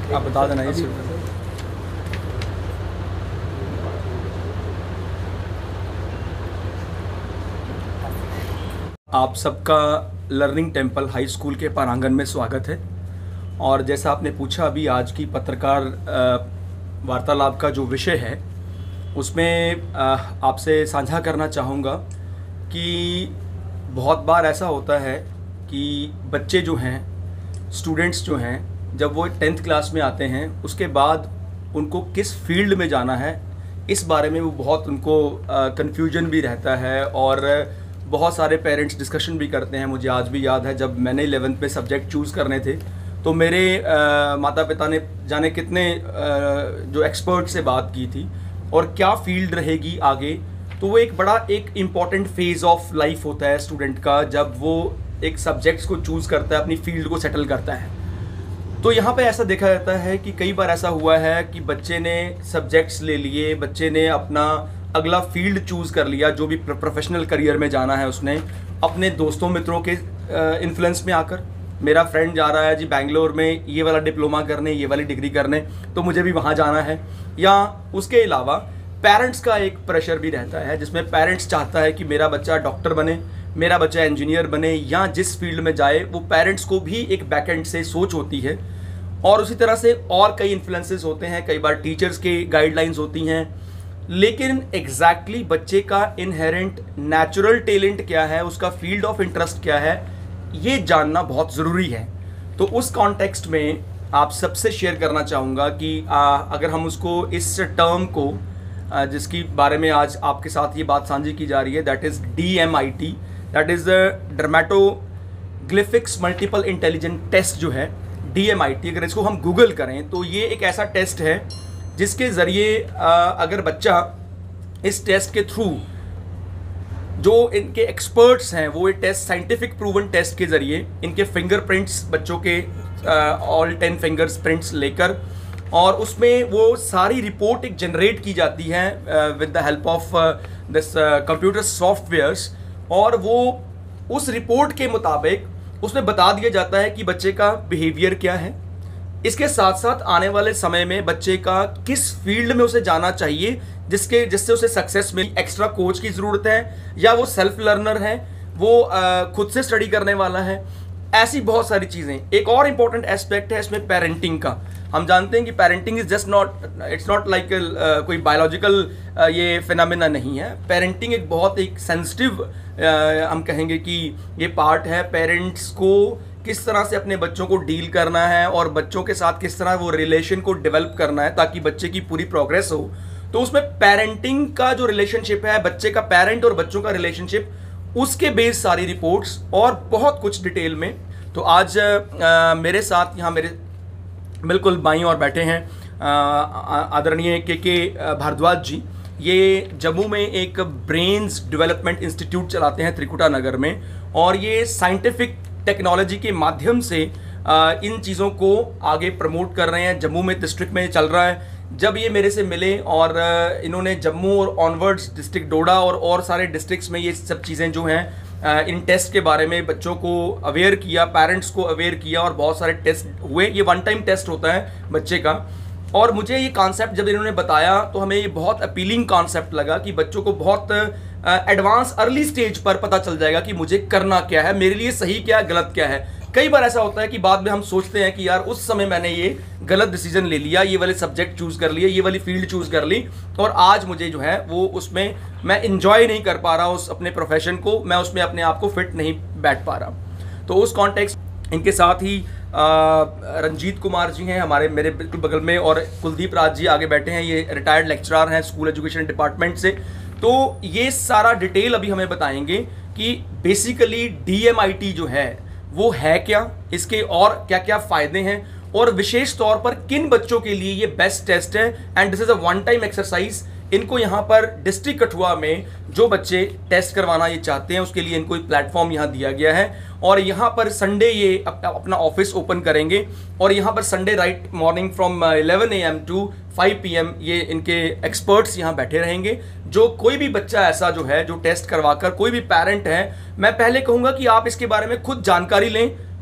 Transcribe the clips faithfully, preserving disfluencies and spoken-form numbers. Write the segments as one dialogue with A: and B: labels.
A: आप बता देना ये सिर्फ। आप सबका लर्निंग टेम्पल हाई स्कूल के प्रांगण में स्वागत है। और जैसा आपने पूछा, अभी आज की पत्रकार वार्तालाप का जो विषय है उसमें आपसे साझा करना चाहूँगा कि बहुत बार ऐसा होता है कि बच्चे जो हैं, स्टूडेंट्स जो हैं, जब वो टेंथ क्लास में आते हैं उसके बाद उनको किस फील्ड में जाना है इस बारे में वो बहुत उनको कन्फ्यूजन भी रहता है और बहुत सारे पेरेंट्स डिस्कशन भी करते हैं। मुझे आज भी याद है जब मैंने इलेवेंथ में सब्जेक्ट चूज़ करने थे तो मेरे आ, माता पिता ने जाने कितने आ, जो एक्सपर्ट से बात की थी और क्या फील्ड रहेगी आगे। तो वो एक बड़ा एक इम्पॉर्टेंट फेज़ ऑफ लाइफ होता है स्टूडेंट का, जब वो एक सब्जेक्ट्स को चूज़ करता है, अपनी फील्ड को सेटल करता है। तो यहाँ पे ऐसा देखा जाता है कि कई बार ऐसा हुआ है कि बच्चे ने सब्जेक्ट्स ले लिए, बच्चे ने अपना अगला फील्ड चूज़ कर लिया, जो भी प्रोफेशनल करियर में जाना है उसने अपने दोस्तों मित्रों के इन्फ्लुएंस में आकर। मेरा फ्रेंड जा रहा है जी बैंगलोर में ये वाला डिप्लोमा करने, ये वाली डिग्री करने, तो मुझे भी वहाँ जाना है। या उसके अलावा पेरेंट्स का एक प्रेशर भी रहता है जिसमें पेरेंट्स चाहता है कि मेरा बच्चा डॉक्टर बने, मेरा बच्चा इंजीनियर बने, या जिस फील्ड में जाए वो पेरेंट्स को भी एक बैकएंड से सोच होती है। और उसी तरह से और कई इन्फ्लुएंसेस होते हैं, कई बार टीचर्स के गाइडलाइंस होती हैं। लेकिन एग्जैक्टली exactly बच्चे का इनहेरेंट नेचुरल टैलेंट क्या है, उसका फील्ड ऑफ इंटरेस्ट क्या है, ये जानना बहुत ज़रूरी है। तो उस कॉन्टेक्स्ट में आप सबसे शेयर करना चाहूँगा कि आ, अगर हम उसको इस टर्म को आ, जिसकी बारे में आज आपके साथ ये बात साझी की जा रही है, that is D M I T, that is dermatoglyphics multiple intelligent test जो है डी एम आई टी, अगर इसको हम गूगल करें तो ये एक ऐसा टेस्ट है जिसके ज़रिए अगर बच्चा इस टेस्ट के थ्रू, जो इनके एक्सपर्ट्स हैं वो ये टेस्ट साइंटिफिक प्रूवन टेस्ट के ज़रिए इनके फिंगरप्रिंट्स, बच्चों के ऑल टेन फिंगर्स प्रिंट्स लेकर, और उसमें वो सारी रिपोर्ट एक जनरेट की जाती है with the help of this computer softwares, और वो उस रिपोर्ट के मुताबिक उसमें बता दिया जाता है कि बच्चे का बिहेवियर क्या है, इसके साथ साथ आने वाले समय में बच्चे का किस फील्ड में उसे जाना चाहिए जिसके जिससे उसे सक्सेस मिले। एक्स्ट्रा कोच की ज़रूरत है या वो सेल्फ लर्नर है, वो आ, खुद से स्टडी करने वाला है, ऐसी बहुत सारी चीज़ें। एक और इम्पॉर्टेंट एस्पेक्ट है इसमें पेरेंटिंग का। हम जानते हैं कि parenting is just not, it's not like कोई बायोलॉजिकल ये फिनोमेना नहीं है। पेरेंटिंग एक बहुत एक सेंसिटिव हम कहेंगे कि ये पार्ट है। पेरेंट्स को किस तरह से अपने बच्चों को डील करना है और बच्चों के साथ किस तरह वो रिलेशन को डेवलप करना है ताकि बच्चे की पूरी प्रोग्रेस हो। तो उसमें पेरेंटिंग का जो रिलेशनशिप है, बच्चे का पेरेंट और बच्चों का रिलेशनशिप, उसके बेस सारी रिपोर्ट्स और बहुत कुछ डिटेल में। तो आज आ, मेरे साथ यहाँ मेरे बिल्कुल बाईं ओर बैठे हैं आदरणीय के के भारद्वाज जी। ये जम्मू में एक ब्रेन्स डेवलपमेंट इंस्टीट्यूट चलाते हैं त्रिकुटा नगर में, और ये साइंटिफिक टेक्नोलॉजी के माध्यम से आ, इन चीज़ों को आगे प्रमोट कर रहे हैं। जम्मू में डिस्ट्रिक्ट में चल रहा है। जब ये मेरे से मिले और इन्होंने जम्मू और ऑनवर्ड्स डिस्ट्रिक्ट डोडा और और सारे डिस्ट्रिक्ट्स में ये सब चीज़ें जो हैं इन टेस्ट के बारे में बच्चों को अवेयर किया, पेरेंट्स को अवेयर किया, और बहुत सारे टेस्ट हुए। ये वन टाइम टेस्ट होता है बच्चे का। और मुझे ये कॉन्सेप्ट जब इन्होंने बताया तो हमें ये बहुत अपीलिंग कॉन्सेप्ट लगा कि बच्चों को बहुत एडवांस अर्ली स्टेज पर पता चल जाएगा कि मुझे करना क्या है, मेरे लिए सही क्या है, गलत क्या है। कई बार ऐसा होता है कि बाद में हम सोचते हैं कि यार उस समय मैंने ये गलत डिसीजन ले लिया, ये वाले सब्जेक्ट चूज़ कर लिए, ये वाली फील्ड चूज़ कर ली, और आज मुझे जो है वो उसमें मैं इंजॉय नहीं कर पा रहा उस अपने प्रोफेशन को, मैं उसमें अपने आप को फिट नहीं बैठ पा रहा। तो उस कॉन्टेक्स्ट इनके साथ ही आ, रंजीत कुमार जी हैं हमारे मेरे बिल्कुल बगल में, और कुलदीप राज जी आगे बैठे हैं, ये रिटायर्ड लेक्चरर हैं स्कूल एजुकेशन डिपार्टमेंट से। तो ये सारा डिटेल अभी हमें बताएंगे कि basically D M I T जो है वो है क्या, इसके और क्या क्या फ़ायदे हैं, और विशेष तौर पर किन बच्चों के लिए ये बेस्ट टेस्ट है। And this is a one time exercise. इनको यहाँ पर डिस्ट्रिक्ट कठुआ में जो बच्चे टेस्ट करवाना ये चाहते हैं उसके लिए इनको एक प्लेटफॉर्म यहाँ दिया गया है, और यहाँ पर संडे ये अप, अपना ऑफिस ओपन करेंगे, और यहाँ पर Sunday right morning from eleven a m to five p m ये इनके एक्सपर्ट्स यहाँ बैठे रहेंगे। जो कोई भी बच्चा ऐसा जो है जो टेस्ट करवाकर, कोई भी पेरेंट है, मैं पहले कहूँगा कि आप इसके बारे में खुद जानकारी लें,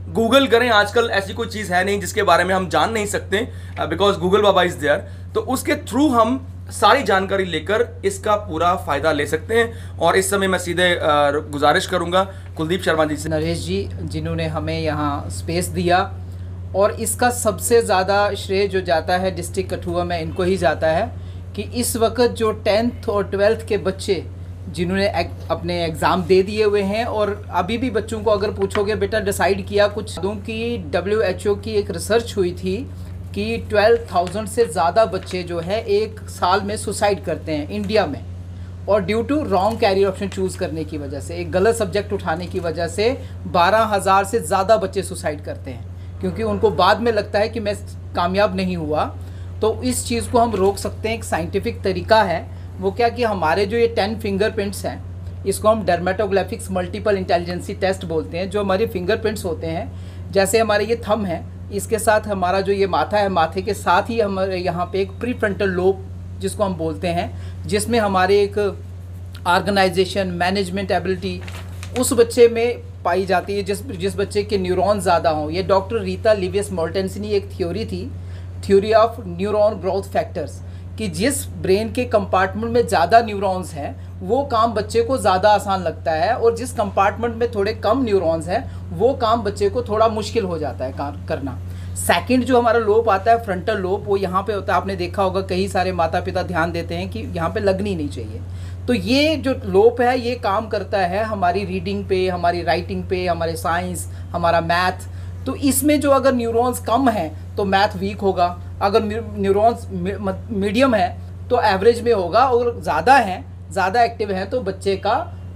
A: गूगल करें, आजकल ऐसी कोई चीज़ है नहीं जिसके बारे में हम जान नहीं सकते, बिकॉज गूगल बाबा इज़ देयर। तो उसके थ्रू हम सारी जानकारी लेकर इसका पूरा फ़ायदा ले सकते हैं। और इस समय मैं सीधे गुजारिश करूंगा कुलदीप शर्मा जी से,
B: नरेश जी, जिन्होंने हमें यहाँ स्पेस दिया, और इसका सबसे ज़्यादा श्रेय जो जाता है डिस्ट्रिक्ट कठुआ में इनको ही जाता है कि इस वक्त जो टेंथ और ट्वेल्थ के बच्चे जिन्होंने एक, अपने एग्ज़ाम दे दिए हुए हैं, और अभी भी बच्चों को अगर पूछोगे बेटा डिसाइड किया कुछ, दूँ कि डब्ल्यू एच ओ की एक रिसर्च हुई थी कि ट्वेल्व थाउजेंड से ज़्यादा बच्चे जो है एक साल में सुसाइड करते हैं इंडिया में, और due to wrong career option choose करने की वजह से, एक गलत सब्जेक्ट उठाने की वजह से बारह हज़ार से ज़्यादा बच्चे सुसाइड करते हैं, क्योंकि उनको बाद में लगता है कि मैं कामयाब नहीं हुआ। तो इस चीज़ को हम रोक सकते हैं, एक साइंटिफिक तरीका है। वो क्या कि हमारे जो ये टेन फिंगरप्रिंट्स हैं, इसको हम डर्मेटोग्राफिक्स मल्टीपल इंटेलिजेंसी टेस्ट बोलते हैं। जो हमारे फिंगरप्रिंट्स होते हैं, जैसे हमारे ये थंब है, इसके साथ हमारा जो ये माथा है, माथे के साथ ही हमारे यहाँ पे एक प्री फ्रंटल लोब जिसको हम बोलते हैं, जिसमें हमारे एक ऑर्गेनाइजेशन मैनेजमेंट एबिलिटी उस बच्चे में पाई जाती है जिस जिस बच्चे के न्यूरॉन ज़्यादा हों। ये डॉक्टर रीता लिवियस मोर्टेंसनी एक थ्योरी थी, theory of neuron growth factors, कि जिस ब्रेन के कंपार्टमेंट में ज़्यादा न्यूरॉन्स हैं वो काम बच्चे को ज़्यादा आसान लगता है, और जिस कंपार्टमेंट में थोड़े कम न्यूरॉन्स हैं वो काम बच्चे को थोड़ा मुश्किल हो जाता है करना। सेकंड जो हमारा लोब आता है फ्रंटल लोब, वो यहाँ पे होता है। आपने देखा होगा कई सारे माता पिता ध्यान देते हैं कि यहाँ पे लगनी नहीं चाहिए। तो ये जो लोब है ये काम करता है हमारी रीडिंग पे, हमारी राइटिंग पे, हमारे साइंस, हमारा मैथ। तो इसमें जो अगर न्यूरॉन्स कम हैं तो मैथ वीक होगा, अगर न्यूरॉन्स मीडियम है तो एवरेज में होगा, और ज़्यादा हैं, ज़्यादा एक्टिव हैं तो बच्चे का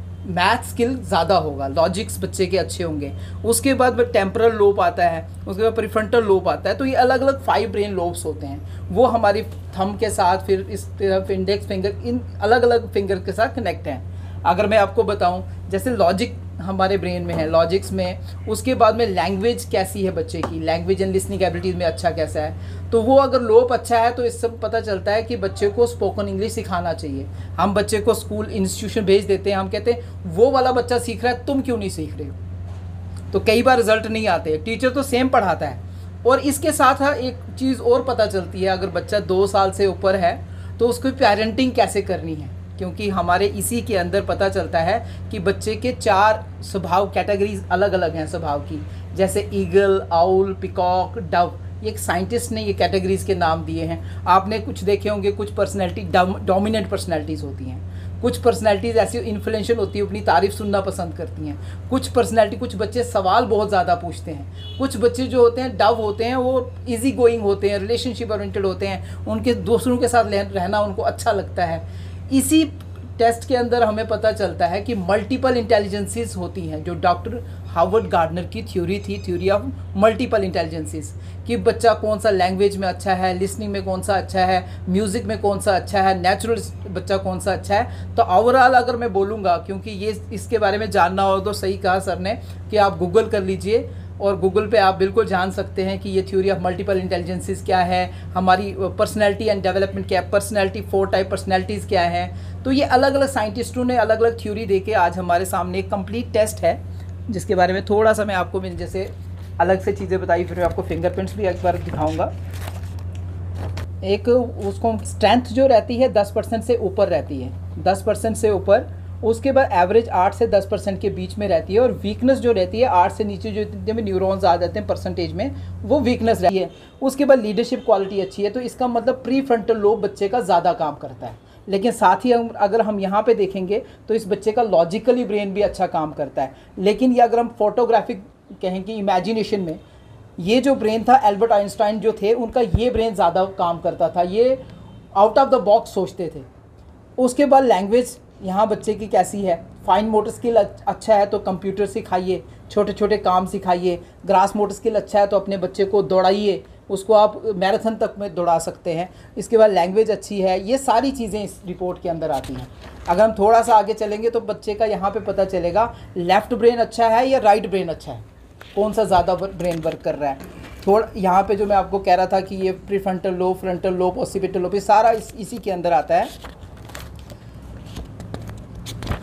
B: मैथ स्किल ज़्यादा होगा, लॉजिक्स बच्चे के अच्छे होंगे। उसके बाद में टेम्परल लोब आता है, उसके बाद प्रीफ्रंटल लोब आता है। तो ये अलग अलग फाइव ब्रेन लोब्स होते हैं, वो हमारी थंब के साथ, फिर इस तरफ इंडेक्स फिंगर, इन अलग अलग फिंगर के साथ कनेक्ट हैं। अगर मैं आपको बताऊं, जैसे लॉजिक हमारे ब्रेन में है, लॉजिक्स में, उसके बाद में लैंग्वेज कैसी है बच्चे की, लैंग्वेज एंड लिसनिंग एबिलिटीज़ में अच्छा कैसा है, तो वो अगर लोब अच्छा है तो इससे पता चलता है कि बच्चे को स्पोकन इंग्लिश सिखाना चाहिए। हम बच्चे को स्कूल इंस्टीट्यूशन भेज देते हैं, हम कहते हैं वो वाला बच्चा सीख रहा है, तुम क्यों नहीं सीख रहे हो, तो कई बार रिजल्ट नहीं आते। टीचर तो सेम पढ़ाता है। और इसके साथ एक चीज़ और पता चलती है, अगर बच्चा दो साल से ऊपर है तो उसको पेरेंटिंग कैसे करनी है, क्योंकि हमारे इसी के अंदर पता चलता है कि बच्चे के चार स्वभाव कैटेगरीज अलग अलग हैं स्वभाव की, जैसे ईगल, आउल, पिकॉक, डव। एक साइंटिस्ट ने ये कैटेगरीज के नाम दिए हैं। आपने कुछ देखे होंगे, कुछ पर्सनैलिटी डोमिनेंट पर्सनैलिटीज़ होती हैं, कुछ पर्सनैलिटीज़ ऐसी इन्फ्लुएंशियल होती है, अपनी तारीफ सुनना पसंद करती हैं। कुछ पर्सनैलिटी, कुछ बच्चे सवाल बहुत ज़्यादा पूछते हैं। कुछ बच्चे जो होते हैं डव होते हैं, वो इजी गोइंग होते हैं, रिलेशनशिप ओरिएंटेड होते हैं, उनके दूसरों के साथ रहना उनको अच्छा लगता है। इसी टेस्ट के अंदर हमें पता चलता है कि मल्टीपल इंटेलिजेंसीज होती हैं, जो डॉक्टर हार्वर्ड गार्डनर की थ्योरी थी, थ्योरी ऑफ मल्टीपल इंटेलिजेंसीज, कि बच्चा कौन सा लैंग्वेज में अच्छा है, लिसनिंग में कौन सा अच्छा है, म्यूज़िक में कौन सा अच्छा है, नेचुरल बच्चा कौन सा अच्छा है। तो ओवरऑल अगर मैं बोलूँगा, क्योंकि ये इसके बारे में जानना हो तो सही कहा सर ने कि आप गूगल कर लीजिए, और गूगल पे आप बिल्कुल जान सकते हैं कि ये थ्योरी ऑफ मल्टीपल इंटेलिजेंसीज क्या है, हमारी पर्सनैलिटी एंड डेवलपमेंट क्या है, पर्सनैलिटी फोर टाइप पर्सनैलिटीज़ क्या है। तो ये अलग अलग साइंटिस्टों ने अलग अलग थ्योरी दे के आज हमारे सामने एक कंप्लीट टेस्ट है, जिसके बारे में थोड़ा सा मैं आपको मैंने जैसे अलग से चीज़ें बताई, फिर मैं आपको फिंगरप्रिंट्स भी एक बार दिखाऊंगा। एक उसको स्ट्रेंथ जो रहती है दस परसेंट से ऊपर रहती है, दस परसेंट से ऊपर। उसके बाद एवरेज आठ से दस परसेंट के बीच में रहती है, और वीकनेस जो रहती है आठ से नीचे, जो जितने न्यूरॉन्स आ जाते हैं परसेंटेज में, वो वीकनेस रहती है। उसके बाद लीडरशिप क्वालिटी अच्छी है, तो इसका मतलब प्री फ्रंटल लोब बच्चे का ज़्यादा काम करता है। लेकिन साथ ही हम अगर हम यहाँ पे देखेंगे तो इस बच्चे का लॉजिकली ब्रेन भी अच्छा काम करता है। लेकिन ये अगर हम फोटोग्राफिक कहें कि इमेजिनेशन में, ये जो ब्रेन था एल्बर्ट आइंस्टाइन जो थे, उनका ये ब्रेन ज़्यादा काम करता था, ये आउट ऑफ द बॉक्स सोचते थे। उसके बाद लैंग्वेज यहाँ बच्चे की कैसी है, फाइन मोटर स्किल अच्छा है तो कंप्यूटर सिखाइए, छोटे छोटे काम सिखाइए। ग्रास मोटर स्किल अच्छा है तो अपने बच्चे को दौड़ाइए, उसको आप मैराथन तक में दौड़ा सकते हैं। इसके बाद लैंग्वेज अच्छी है, ये सारी चीज़ें इस रिपोर्ट के अंदर आती हैं। अगर हम थोड़ा सा आगे चलेंगे तो बच्चे का यहाँ पे पता चलेगा लेफ़्ट ब्रेन अच्छा है या राइट ब्रेन अच्छा है, कौन सा ज़्यादा ब्रेन वर्क कर रहा है। थोड़ा यहाँ पे जो मैं आपको कह रहा था कि ये prefrontal lobe, frontal lobe, occipital lobe, ये सारा इस, इसी के अंदर आता है।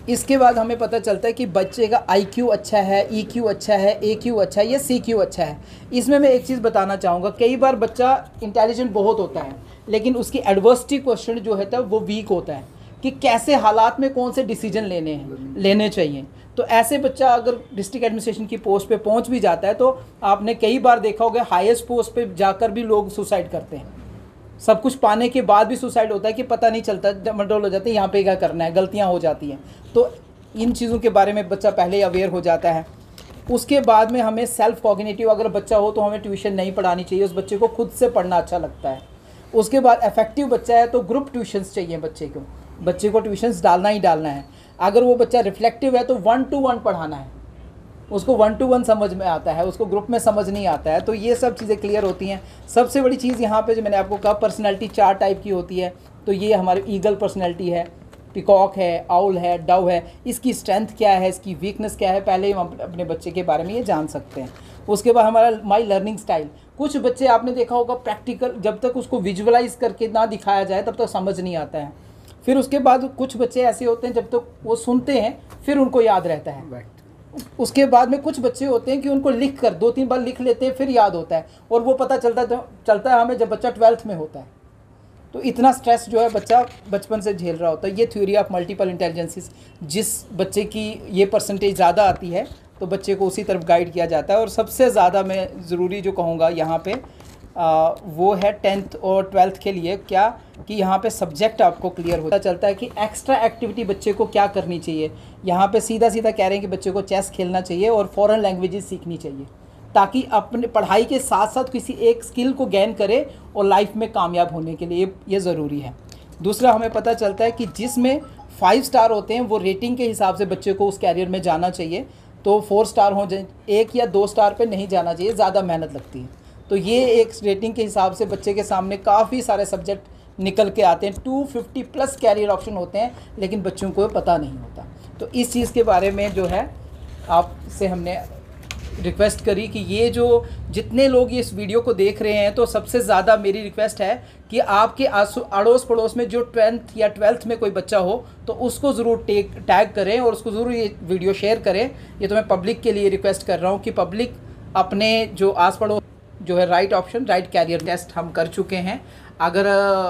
B: इसके बाद हमें पता चलता है कि बच्चे का आई क्यू अच्छा है, ई क्यू अच्छा है, ए क्यू अच्छा है या सी क्यू अच्छा है। इसमें मैं एक चीज़ बताना चाहूँगा, कई बार बच्चा इंटेलिजेंट बहुत होता है लेकिन उसकी एडवर्सिटी क्वेश्चन जो है वो वीक होता है कि कैसे हालात में कौन से डिसीजन लेने हैं लेने चाहिए। तो ऐसे बच्चा अगर डिस्ट्रिक्ट एडमिनिस्ट्रेशन की पोस्ट पे पहुंच भी जाता है तो आपने कई बार देखा होगा हाईएस्ट पोस्ट पे जाकर भी लोग सुसाइड करते हैं। सब कुछ पाने के बाद भी सुसाइड होता है कि पता नहीं चलता, डमाडोल हो जाते हैं यहाँ पे क्या करना है, गलतियाँ हो जाती हैं। तो इन चीज़ों के बारे में बच्चा पहले अवेयर हो जाता है। उसके बाद में हमें सेल्फ कॉग्निटिव अगर बच्चा हो तो हमें ट्यूशन नहीं पढ़ानी चाहिए, उस बच्चे को खुद से पढ़ना अच्छा लगता है। उसके बाद इफेक्टिव बच्चा है तो ग्रुप ट्यूशन्स चाहिए बच्चे को, बच्चे को ट्यूशन्स डालना ही डालना है। अगर वो बच्चा रिफ्लेक्टिव है तो वन टू वन पढ़ाना है, उसको वन टू वन समझ में आता है, उसको ग्रुप में समझ नहीं आता है। तो ये सब चीज़ें क्लियर होती हैं। सबसे बड़ी चीज़ यहाँ पे जो मैंने आपको कहा पर्सनैलिटी चार टाइप की होती है। तो ये हमारी ईगल पर्सनैलिटी है, पिकॉक है, आउल है, डव है। इसकी स्ट्रेंथ क्या है, इसकी वीकनेस क्या है, पहले हम अपने बच्चे के बारे में ये जान सकते हैं। उसके बाद हमारा माई लर्निंग स्टाइल। कुछ बच्चे आपने देखा होगा प्रैक्टिकल जब तक उसको विजुअलाइज करके ना दिखाया जाए तब तक समझ नहीं आता है। फिर उसके बाद कुछ बच्चे ऐसे होते हैं जब तक वो सुनते हैं फिर उनको याद रहता है। उसके बाद में कुछ बच्चे होते हैं कि उनको लिख कर दो तीन बार लिख लेते हैं फिर याद होता है, और वो पता चलता चलता है हमें जब बच्चा ट्वेल्थ में होता है। तो इतना स्ट्रेस जो है बच्चा बचपन से झेल रहा होता है। ये थ्योरी ऑफ मल्टीपल इंटेलिजेंसेस, जिस बच्चे की ये परसेंटेज ज़्यादा आती है तो बच्चे को उसी तरफ गाइड किया जाता है। और सबसे ज़्यादा मैं ज़रूरी जो कहूँगा यहाँ पे आ, वो है टेंथ और ट्वेल्थ के लिए क्या कि यहाँ पे सब्जेक्ट आपको क्लियर होता चलता है कि एक्स्ट्रा एक्टिविटी बच्चे को क्या करनी चाहिए। यहाँ पे सीधा सीधा कह रहे हैं कि बच्चे को चेस खेलना चाहिए और फॉरेन लैंग्वेजेस सीखनी चाहिए ताकि अपने पढ़ाई के साथ साथ किसी एक स्किल को गेन करे और लाइफ में कामयाब होने के लिए ये ज़रूरी है। दूसरा हमें पता चलता है कि जिसमें फाइव स्टार होते हैं वो रेटिंग के हिसाब से बच्चे को उस कैरियर में जाना चाहिए। तो फोर स्टार हो जाए, एक या दो स्टार पे नहीं जाना चाहिए, ज़्यादा मेहनत लगती है। तो ये एक रेटिंग के हिसाब से बच्चे के सामने काफ़ी सारे सब्जेक्ट निकल के आते हैं। Two fifty plus career option होते हैं लेकिन बच्चों को पता नहीं होता। तो इस चीज़ के बारे में जो है आपसे हमने रिक्वेस्ट करी कि ये जो जितने लोग इस वीडियो को देख रहे हैं तो सबसे ज़्यादा मेरी रिक्वेस्ट है कि आपके अड़ोस पड़ोस में जो टेंथ या ट्वेल्थ में कोई बच्चा हो तो उसको ज़रूर टेक टैग करें और उसको ज़रूर ये वीडियो शेयर करें। ये तो मैं पब्लिक के लिए रिक्वेस्ट कर रहा हूँ कि पब्लिक अपने जो आस पड़ोस जो है right option right career test हम कर चुके हैं। अगर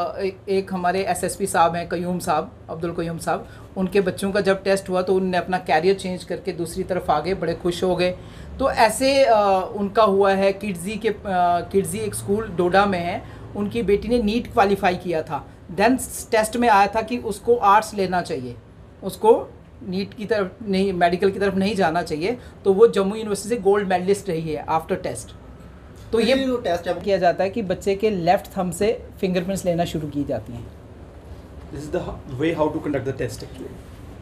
B: एक हमारे एसएसपी साहब हैं कयूम साहब, अब्दुल कयूम साहब, उनके बच्चों का जब टेस्ट हुआ तो उनने अपना कैरियर चेंज करके दूसरी तरफ आ गए, बड़े खुश हो गए। तो ऐसे आ, उनका हुआ है किड्जी के किड्जी एक स्कूल डोडा में है, उनकी बेटी ने नीट क्वालिफाई किया था, देन टेस्ट में आया था कि उसको आर्ट्स लेना चाहिए, उसको नीट की तरफ नहीं मेडिकल की तरफ नहीं जाना चाहिए। तो वो जम्मू यूनिवर्सिटी से गोल्ड मेडलिस्ट रही है आफ्टर टेस्ट। तो ये टेस्ट किया जाता है कि बच्चे के लेफ्ट थंब से फिंगरप्रिंट्स लेना शुरू की जाती हैं।
A: This is the way how to conduct the test actually.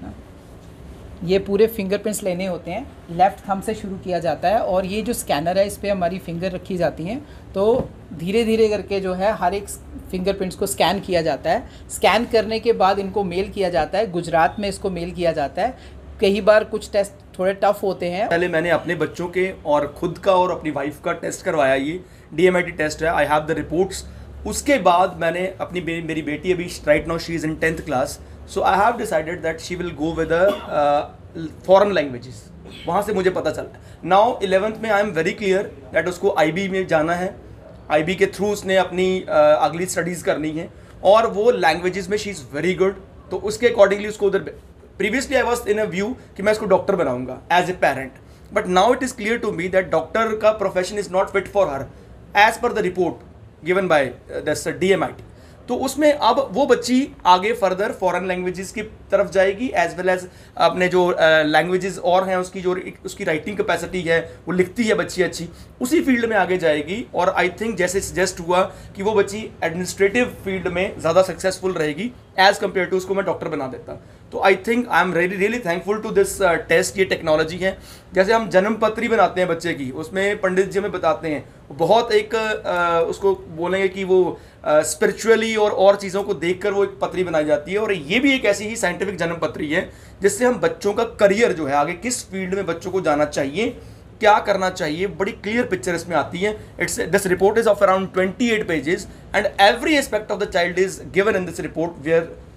B: ये पूरे फिंगरप्रिंट्स लेने होते हैं, लेफ्ट थंब से शुरू किया जाता है और ये जो स्कैनर है इस पर हमारी फिंगर रखी जाती हैं। तो धीरे धीरे करके जो है हर एक फिंगरप्रिंट्स को स्कैन किया जाता है। स्कैन करने के बाद इनको मेल किया जाता है, गुजरात में इसको मेल किया जाता है। कई बार कुछ टेस्ट थोड़े टफ होते हैं।
A: पहले मैंने अपने बच्चों के और खुद का और अपनी वाइफ का टेस्ट करवाया, ये डीएमआईटी टेस्ट है, आई हैव द रिपोर्ट्स। उसके बाद मैंने अपनी बे, मेरी बेटी अभी right now she is in tenth class, so I have decided that she will go with foreign languages. वहाँ से मुझे पता चला नाउ इलेवेंथ में I am very clear that उसको आईबी में जाना है, आईबी के थ्रू उसने अपनी uh, अगली स्टडीज़ करनी है और वो लैंग्वेजेस में शी इज़ वेरी गुड। तो उसके अकॉर्डिंगली उसको उधर previously I was in a view कि मैं इसको डॉक्टर बनाऊंगा as a parent, but now it is clear to me that doctor का profession is not fit for her as per the report given by this DMIT. तो उसमें अब वो बच्ची आगे फर्दर फॉरेन लैंग्वेजेस की तरफ जाएगी एज वेल एज अपने जो लैंग्वेजेस uh, और हैं उसकी जो उसकी राइटिंग कैपेसिटी है, वो लिखती है बच्ची अच्छी, उसी फील्ड में आगे जाएगी। और आई थिंक जैसे सजेस्ट हुआ कि वो बच्ची एडमिनिस्ट्रेटिव फील्ड में ज़्यादा सक्सेसफुल रहेगी एज कम्पेयर टू उसको मैं डॉक्टर बना देता। तो I think I am really really thankful to this test. ये टेक्नोलॉजी है, जैसे हम जन्म पत्री बनाते हैं बच्चे की, उसमें पंडित जी हमें बताते हैं, बहुत एक uh, उसको बोलेंगे कि वो स्पिरिचुअली uh, और और चीज़ों को देखकर वो एक पत्री बनाई जाती है। और ये भी एक ऐसी ही साइंटिफिक जन्म पत्री है जिससे हम बच्चों का करियर जो है आगे किस फील्ड में बच्चों को जाना चाहिए, क्या करना चाहिए, बड़ी क्लियर पिक्चर इसमें आती है। It's this report is of around twenty eight pages and every aspect of the child is given in this report where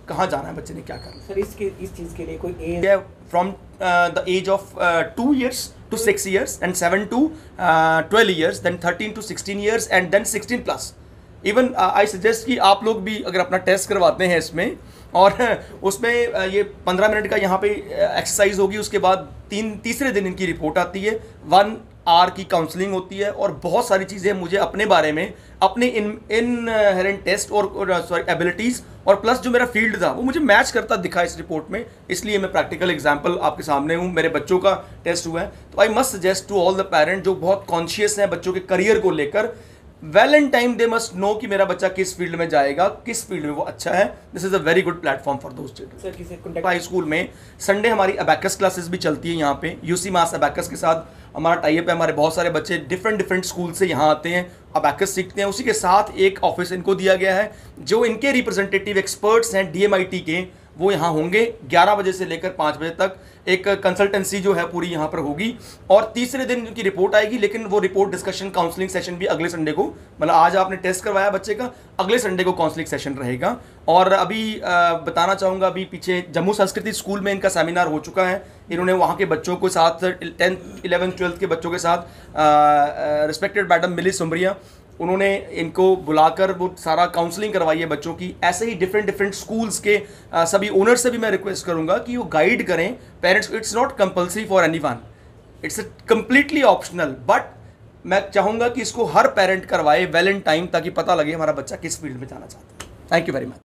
A: कहाँ जाना है बच्चे ने, क्या करना है।
C: सर इसके इस चीज़ के लिए कोई एज
A: है from the age of two years to six years and seven to twelve years, then thirteen to sixteen years and then sixteen plus. Even I suggest कि आप लोग भी अगर अपना टेस्ट करवाते हैं इसमें, और उसमें uh, ये पंद्रह मिनट का यहाँ पे एक्सरसाइज होगी, उसके बाद तीन तीसरे दिन इनकी रिपोर्ट आती है, वन आर की काउंसलिंग होती है, और बहुत सारी चीज़ें मुझे अपने बारे में, अपने इन इनहेरेंट टेस्ट और सॉरी एबिलिटीज़ और प्लस जो मेरा फील्ड था वो मुझे मैच करता दिखा इस रिपोर्ट में, इसलिए मैं प्रैक्टिकल एग्जांपल आपके सामने हूँ। मेरे बच्चों का टेस्ट हुआ है, तो I must suggest to all the parent जो बहुत कॉन्शियस हैं बच्चों के करियर को लेकर, well and time they must know कि मेरा बच्चा किस फील्ड में जाएगा, किस फील्ड में वो अच्छा है। This is a very good platform for those children. High school में संडे हमारी अबैकस क्लासेस भी चलती है यहाँ पे, यूसी मास अबैकस के साथ हमारा टाइप है। हमारे बहुत सारे बच्चे डिफरेंट डिफरेंट स्कूल से यहाँ आते हैं, अबैकस सीखते हैं। उसी के साथ एक ऑफिस इनको दिया गया है, जो इनके रिप्रेजेंटेटिव एक्सपर्ट्स हैं डीएमआईटी के, वो यहाँ होंगे ग्यारह बजे से लेकर पाँच बजे तक। एक कंसल्टेंसी जो है पूरी यहाँ पर होगी, और तीसरे दिन उनकी रिपोर्ट आएगी, लेकिन वो रिपोर्ट डिस्कशन काउंसलिंग सेशन भी अगले संडे को, मतलब आज आपने टेस्ट करवाया बच्चे का, अगले संडे को काउंसलिंग सेशन रहेगा। और अभी आ, बताना चाहूँगा, अभी पीछे जम्मू संस्कृति स्कूल में इनका सेमिनार हो चुका है। इन्होंने वहाँ के बच्चों को साथ टेंथ इलेवेंथ ट्वेल्थ के बच्चों के साथ रिस्पेक्टेड मैडम मिली सुमरिया, उन्होंने इनको बुलाकर वो सारा काउंसलिंग करवाई है बच्चों की। ऐसे ही डिफरेंट डिफरेंट स्कूल्स के आ, सभी ओनर से भी मैं रिक्वेस्ट करूंगा कि वो गाइड करें parents. It's not compulsory for anyone, it's completely optional, but मैं चाहूँगा कि इसको हर पेरेंट करवाए वेल इन टाइम, ताकि पता लगे हमारा बच्चा किस फील्ड में जाना चाहता है। Thank you very much.